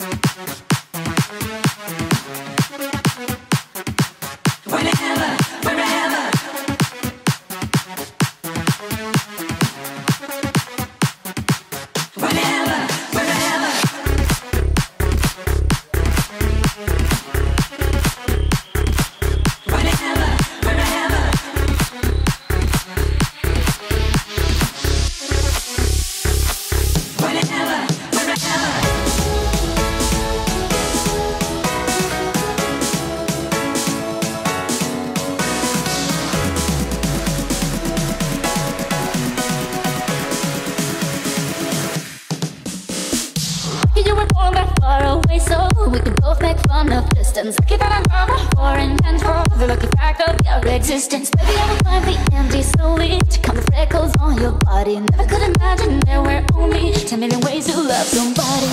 We can both make fun of distance. Lucky that I'm never foreign control. The lucky fact of your existence. Maybe I will find the empty slowly to count the freckles on your body. Never could imagine there were only 10 million ways to love somebody.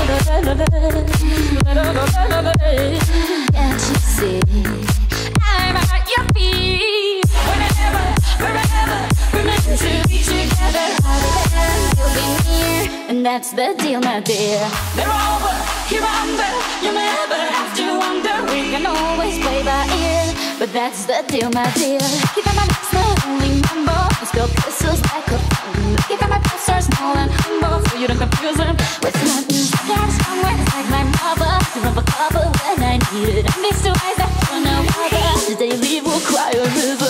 Can't you see? I'm at your feet. Whenever, wherever, we're meant to be together. You'll be near, and that's the deal, my dear. They're over, you're under. You'll never have to wonder. We can always play by ear, but that's the deal, my dear. Keep on my lips, not only mumble. I spill kisses like a fountain. Keep on my pulse are small and humble, so you don't confuse them with nothing. Got somewhere like my mother. To rub a cover when I need it. And these two eyes that want no other. The day you leave will cry a river.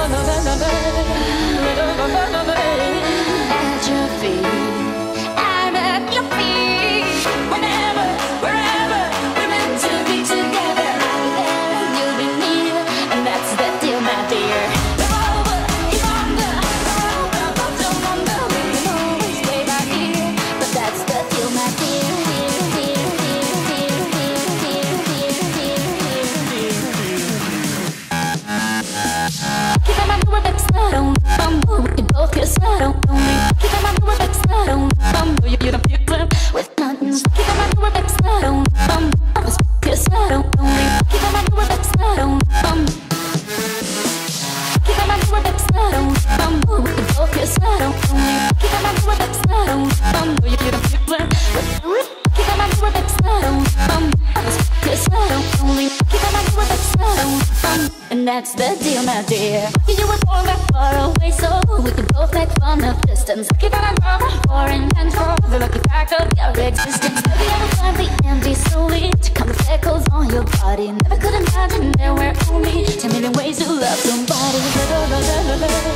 At your feet, I'm at your feet. Whenever, wherever, we're meant to be together. I'll be there and you'll be near, and that's the deal, my dear. They're over, you're under. They're over, but don't wonder. We can always play by ear, but that's the deal, my dear. Keep on my door, baby, I don't bumble. We can both kiss, I don't only. Keep on my door, baby, I don't bumble. You don't feel them with nothing. Keep on my door, baby, I don't bumble. I was kiss, I don't only. Keep on my door, baby, I don't bumble. Keep on my door, baby, I don't bumble. We can both kiss, I don't only. Keep on my door, baby, I don't bumble. You don't feel them with. Keep on my door, baby, I don't bumble. I was kiss, I don't only. Keep on my door, baby, I don't bumble. And that's the deal, my dear. You were born that far away, so we can both make fun of distance. Lucky that I'm never foreign control. The lucky fact of your existence. Maybe I will find the empty slowly to count the freckles on your body. Never could imagine there were only 10 million ways to love somebody.